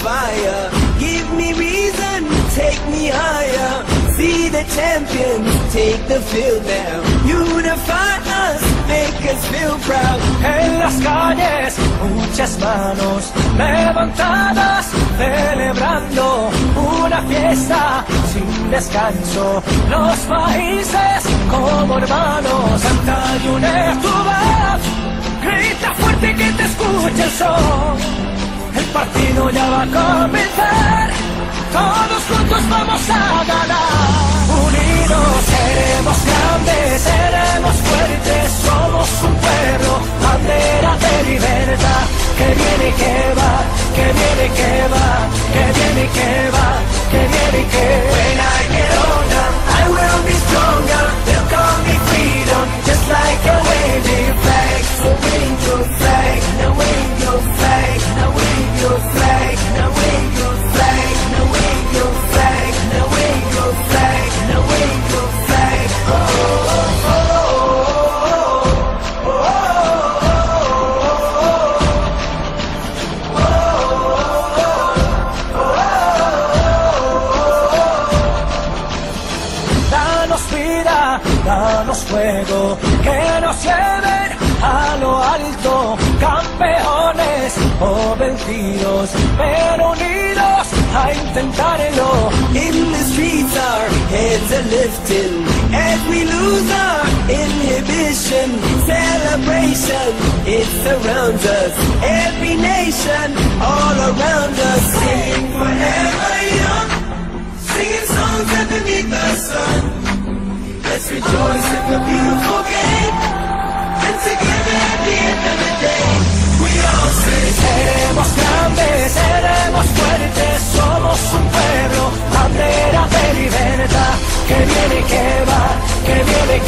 fire. Give me reason, take me higher. See the champions take the field now. Unify us, make us feel proud. En las calles, muchas manos levantadas, celebrando una fiesta sin descanso. Los países como hermanos, canta y une tu voz. Grita fuerte que te escuche el sol. El partido ya va a comenzar. Todos juntos vamos a ganar. Unidos seremos grandes, seremos fuertes. Somos un pueblo, bandera de libertad. Que viene y que va, que viene y que va, que viene y que va, que viene y que va. When I get older, I will be stronger. They'll call me freedom, just like a waving flag. So wave your flag, now wave your flag, now wave your flag, now wave your flag, now wave your flag, now wave your flag, now wave your flag. Oh, oh, oh, oh, oh. Danos vida, danos fuego, que nos lleven a lo alto, campeones o vencidos, pero unidos a intentarlo. In the streets our heads are lifting as we lose our inhibition. Celebration, it surrounds us. Every nation, all around us. Sing forever young, singing songs underneath the sun. Let's rejoice in the beautiful game, and together at the end of the day, we all say, seremos grandes, seremos fuertes, somos un pueblo, bandera de libertad. Que viene y que va, que viene y